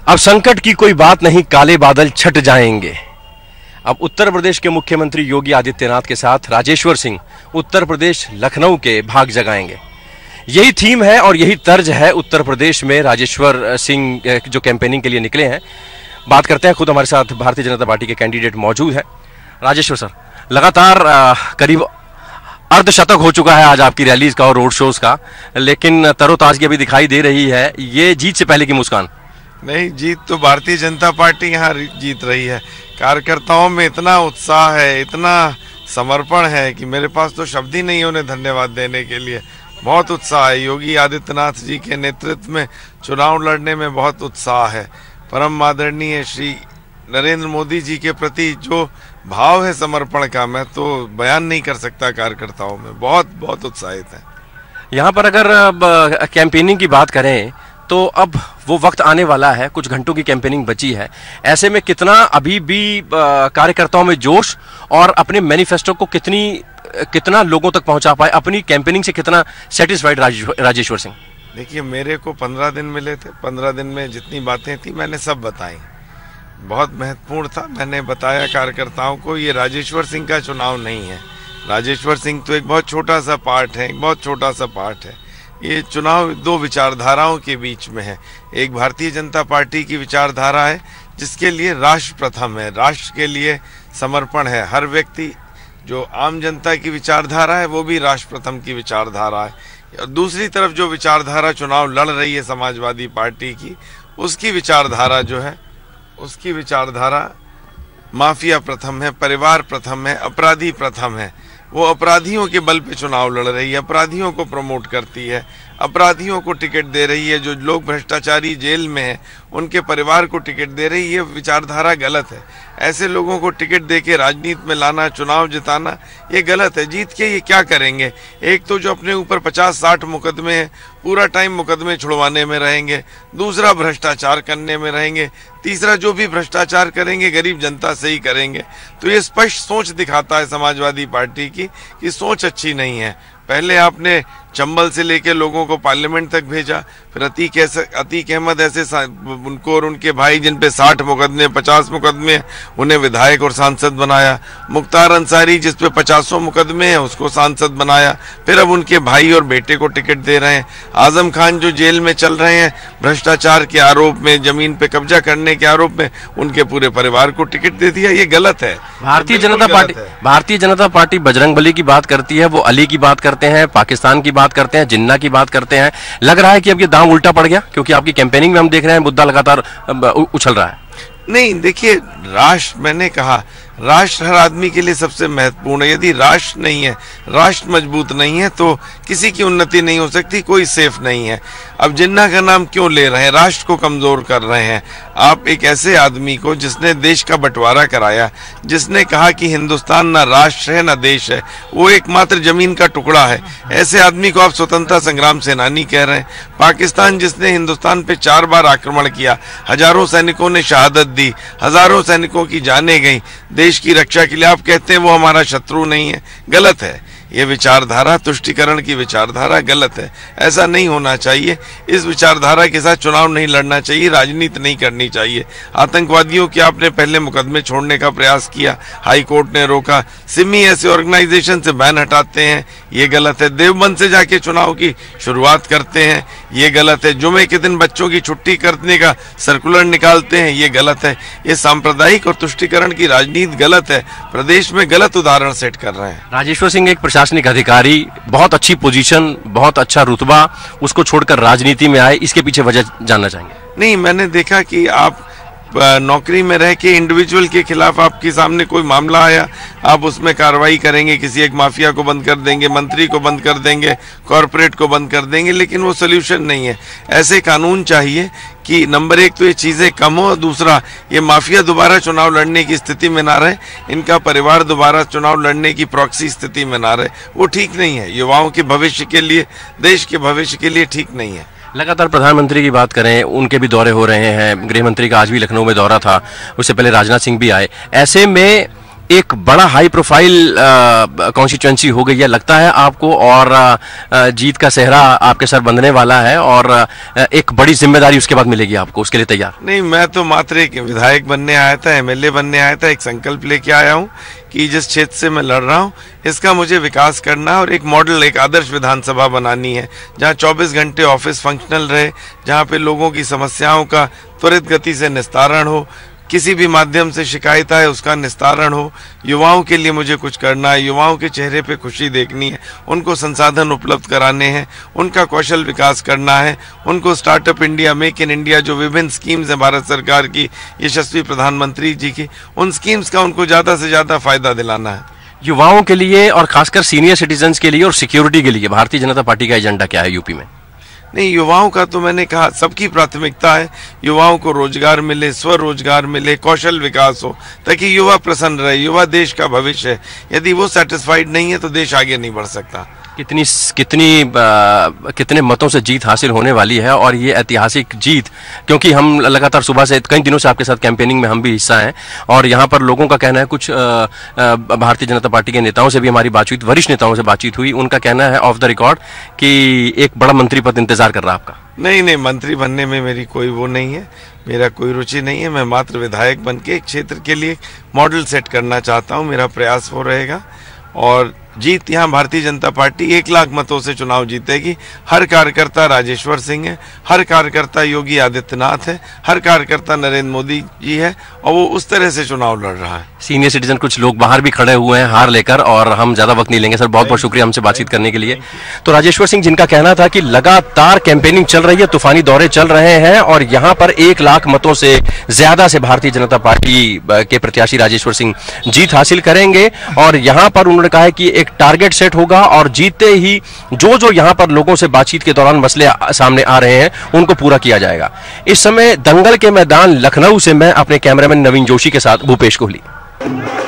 अब संकट की कोई बात नहीं, काले बादल छट जाएंगे। अब उत्तर प्रदेश के मुख्यमंत्री योगी आदित्यनाथ के साथ राजेश्वर सिंह उत्तर प्रदेश लखनऊ के भाग जगाएंगे। यही थीम है और यही तर्ज है उत्तर प्रदेश में राजेश्वर सिंह जो कैंपेनिंग के लिए निकले हैं। बात करते हैं, खुद हमारे साथ भारतीय जनता पार्टी के कैंडिडेट मौजूद हैं। राजेश्वर सर, लगातार करीब अर्धशतक हो चुका है आज आपकी रैलीज का और रोड शोज का, लेकिन तरोताजगी अभी दिखाई दे रही है। ये जीत से पहले की मुस्कान? नहीं, जीत तो भारतीय जनता पार्टी यहाँ जीत रही है। कार्यकर्ताओं में इतना उत्साह है, इतना समर्पण है कि मेरे पास तो शब्द ही नहीं है उन्हें धन्यवाद देने के लिए। बहुत उत्साह है। योगी आदित्यनाथ जी के नेतृत्व में चुनाव लड़ने में बहुत उत्साह है। परम आदरणीय श्री नरेंद्र मोदी जी के प्रति जो भाव है समर्पण का, मैं तो बयान नहीं कर सकता। कार्यकर्ताओं में बहुत बहुत उत्साहित है। यहाँ पर अगर कैंपेनिंग की बात करें तो अब वो वक्त आने वाला है, कुछ घंटों की कैंपेनिंग बची है। ऐसे में कितना अभी भी कार्यकर्ताओं में जोश और अपने मैनिफेस्टो को कितना लोगों तक पहुंचा पाए, अपनी कैंपेनिंग से कितना सेटिस्फाइड राजेश्वर सिंह? देखिए, मेरे को 15 दिन मिले थे। 15 दिन में जितनी बातें थी मैंने सब बताई। बहुत महत्वपूर्ण था, मैंने बताया कार्यकर्ताओं को ये राजेश्वर सिंह का चुनाव नहीं है। राजेश्वर सिंह तो एक बहुत छोटा सा पार्ट है, एक बहुत छोटा सा पार्ट है। ये चुनाव दो विचारधाराओं के बीच में है। एक भारतीय जनता पार्टी की विचारधारा है जिसके लिए राष्ट्र प्रथम है, राष्ट्र के लिए समर्पण है। हर व्यक्ति, जो आम जनता की विचारधारा है वो भी राष्ट्र प्रथम की विचारधारा है। और दूसरी तरफ जो विचारधारा चुनाव लड़ रही है समाजवादी पार्टी की, उसकी विचारधारा जो है, उसकी विचारधारा माफिया प्रथम है, परिवार प्रथम है, अपराधी प्रथम है। वो अपराधियों के बल पे चुनाव लड़ रही है, अपराधियों को प्रमोट करती है, अपराधियों को टिकट दे रही है। जो लोग भ्रष्टाचारी जेल में हैं उनके परिवार को टिकट दे रही है। ये विचारधारा गलत है। ऐसे लोगों को टिकट देके राजनीति में लाना, चुनाव जिताना, ये गलत है। जीत के ये क्या करेंगे? एक तो जो अपने ऊपर 50-60 मुकदमे हैं, पूरा टाइम मुकदमे छुड़वाने में रहेंगे। दूसरा, भ्रष्टाचार करने में रहेंगे। तीसरा, जो भी भ्रष्टाचार करेंगे गरीब जनता से ही करेंगे। तो ये स्पष्ट सोच दिखाता है समाजवादी पार्टी की कि सोच अच्छी नहीं है। पहले आपने चंबल से लेकर लोगों को पार्लियामेंट तक भेजा, फिर अतीक अहमद ऐसे उनको और उनके भाई जिन पे 60 मुकदमे 50 मुकदमे, उन्हें विधायक और सांसद बनाया। मुख्तार अंसारी जिस पे 50 मुकदमे हैं उसको सांसद बनाया। फिर अब उनके भाई और बेटे को टिकट दे रहे हैं। आजम खान जो जेल में चल रहे हैं भ्रष्टाचार के आरोप में, जमीन पे कब्जा करने के आरोप में, उनके पूरे परिवार को टिकट दे दिया। ये गलत है। भारतीय जनता पार्टी बजरंगबली की बात करती है, वो अली की बात करते हैं, पाकिस्तान की बात करते हैं, जिन्ना की बात करते हैं। लग रहा है कि अब ये दांव उल्टा पड़ गया, क्योंकि आपकी कैंपेनिंग में हम देख रहे हैं मुद्दा लगातार उछल रहा है। नहीं, देखिए, राष्ट्र, मैंने कहा राष्ट्र हर आदमी के लिए सबसे महत्वपूर्ण है। यदि राष्ट्र नहीं है, राष्ट्र मजबूत नहीं है, तो किसी की उन्नति नहीं हो सकती, कोई सेफ नहीं है। अब जिन्ना का नाम क्यों ले रहे हैं? राष्ट्र को कमजोर कर रहे हैं। आप एक ऐसे आदमी को जिसने देश का बंटवारा कराया, जिसने कहा कि हिंदुस्तान ना राष्ट्र है ना देश है, वो एकमात्र जमीन का टुकड़ा है, ऐसे आदमी को आप स्वतंत्रता संग्राम सेनानी कह रहे हैं। पाकिस्तान जिसने हिंदुस्तान पे 4 बार आक्रमण किया, हजारों सैनिकों ने शहादत दी, हजारों सैनिकों की जानें गई देश की रक्षा के लिए, आप कहते हैं वो हमारा शत्रु नहीं है। गलत है। ये विचारधारा, तुष्टीकरण की विचारधारा गलत है। ऐसा नहीं होना चाहिए। इस विचारधारा के साथ चुनाव नहीं लड़ना चाहिए, राजनीति नहीं करनी चाहिए। आतंकवादियों के आपने पहले मुकदमे छोड़ने का प्रयास किया, हाई कोर्ट ने रोका। सिमी ऐसे ऑर्गेनाइजेशन से बैन हटाते हैं, ये गलत है। देवबंद से जाके चुनाव की शुरुआत करते हैं, ये गलत है। जुमे के दिन बच्चों की छुट्टी करने का सर्कुलर निकालते हैं, ये गलत है। ये सांप्रदायिक और तुष्टीकरण की राजनीति गलत है। प्रदेश में गलत उदाहरण सेट कर रहे हैं। राजेश्वर सिंह एक प्रशासनिक अधिकारी, बहुत अच्छी पोजीशन, बहुत अच्छा रुतबा, उसको छोड़कर राजनीति में आए, इसके पीछे वजह जानना चाहेंगे? नहीं, मैंने देखा कि आप नौकरी में रह के इंडिविजुअल के खिलाफ आपके सामने कोई मामला आया, आप उसमें कार्रवाई करेंगे, किसी एक माफिया को बंद कर देंगे, मंत्री को बंद कर देंगे, कॉरपोरेट को बंद कर देंगे, लेकिन वो सोल्यूशन नहीं है। ऐसे कानून चाहिए कि नंबर 1 तो ये चीज़ें कम हो, दूसरा ये माफिया दोबारा चुनाव लड़ने की स्थिति में ना रहे, इनका परिवार दोबारा चुनाव लड़ने की प्रॉक्सी स्थिति में ना रहे। वो ठीक नहीं है। युवाओं के भविष्य के लिए, देश के भविष्य के लिए ठीक नहीं है। लगातार प्रधानमंत्री की बात करें, उनके भी दौरे हो रहे हैं। गृह मंत्री का आज भी लखनऊ में दौरा था, उससे पहले राजनाथ सिंह भी आए। ऐसे में एक बड़ा हाई प्रोफाइल कॉन्स्टिट्यूएंसी हो गई है लगता है आपको, और जीत का सेहरा आपके सर बंधने वाला है, और एक बड़ी जिम्मेदारी उसके बाद मिलेगी आपको, उसके लिए तैयार? नहीं, मैं तो मात्र एक विधायक बनने आया था, एमएलए बनने आया था। एक संकल्प लेके आया हूँ कि जिस क्षेत्र से मैं लड़ रहा हूँ इसका मुझे विकास करना है, और एक मॉडल, एक आदर्श विधानसभा बनानी है जहाँ 24 घंटे ऑफिस फंक्शनल रहे, जहाँ पे लोगों की समस्याओं का त्वरित गति से निस्तारण हो, किसी भी माध्यम से शिकायत आए उसका निस्तारण हो। युवाओं के लिए मुझे कुछ करना है, युवाओं के चेहरे पे खुशी देखनी है, उनको संसाधन उपलब्ध कराने हैं, उनका कौशल विकास करना है, उनको startup India, make in India, जो विभिन्न स्कीम्स हैं भारत सरकार की, यशस्वी प्रधानमंत्री जी की, उन स्कीम्स का उनको ज़्यादा से ज़्यादा फायदा दिलाना है। युवाओं के लिए और खासकर सीनियर सिटीजन्स के लिए और सिक्योरिटी के लिए भारतीय जनता पार्टी का एजेंडा क्या है यूपी में? नहीं, युवाओं का तो मैंने कहा सबकी प्राथमिकता है, युवाओं को रोजगार मिले, स्वरोजगार मिले, कौशल विकास हो, ताकि युवा प्रसन्न रहे। युवा देश का भविष्य है, यदि वो सेटिस्फाइड नहीं है तो देश आगे नहीं बढ़ सकता। कितने मतों से जीत हासिल होने वाली है, और ये ऐतिहासिक जीत, क्योंकि हम लगातार सुबह से कई दिनों से आपके साथ कैंपेनिंग में हम भी हिस्सा हैं, और यहाँ पर लोगों का कहना है, कुछ भारतीय जनता पार्टी के नेताओं से भी हमारी बातचीत, वरिष्ठ नेताओं से बातचीत हुई, उनका कहना है ऑफ द रिकॉर्ड कि एक बड़ा मंत्री पद इंतजार कर रहा है आपका। नहीं, मंत्री बनने में मेरी कोई वो नहीं है, मेरा कोई रुचि नहीं है। मैं मात्र विधायक बन के एक क्षेत्र के लिए मॉडल सेट करना चाहता हूँ, मेरा प्रयास वो रहेगा। और जीत यहाँ भारतीय जनता पार्टी 1 लाख मतों से चुनाव जीतेगी। हर कार्यकर्ता राजेश्वर सिंह है, हर कार्यकर्ता योगी आदित्यनाथ है, हर कार्यकर्ता नरेंद्र मोदी जी है, और वो उस तरह से चुनाव लड़ रहा है। सीनियर सिटीजन कुछ लोग बाहर भी खड़े हुए हैं हार लेकर, और हम ज्यादा वक्त नहीं लेंगे सर, बहुत बहुत शुक्रिया हमसे बातचीत करने के लिए। तो राजेश्वर सिंह, जिनका कहना था कि लगातार कैंपेनिंग चल रही है, तूफानी दौरे चल रहे हैं, और यहाँ पर 1 लाख मतों से ज्यादा से भारतीय जनता पार्टी के प्रत्याशी राजेश्वर सिंह जीत हासिल करेंगे, और यहाँ पर उन्होंने कहा है कि एक टारगेट सेट होगा, और जीतते ही जो यहाँ पर लोगों से बातचीत के दौरान मसले सामने आ रहे हैं उनको पूरा किया जाएगा। इस समय दंगल के मैदान लखनऊ से मैं अपने कैमरामैन नवीन जोशी के साथ भूपेश कोहली।